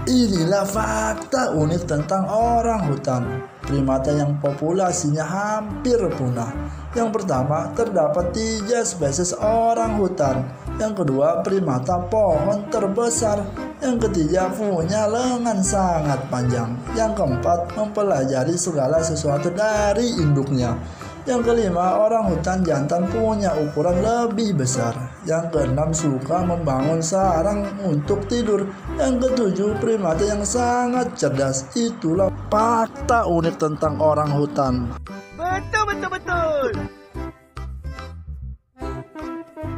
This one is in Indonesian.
Inilah fakta unik tentang orang hutan. Primata yang populasinya hampir punah. Yang pertama, terdapat 3 spesies orang hutan. Yang kedua, primata pohon terbesar. Yang ketiga, punya lengan sangat panjang. Yang keempat, mempelajari segala sesuatu dari induknya. Yang kelima, orang hutan jantan punya ukuran lebih besar. Yang keenam, suka membangun sarang untuk tidur. Yang ketujuh, primata yang sangat cerdas. Itulah fakta unik tentang orang hutan. Betul.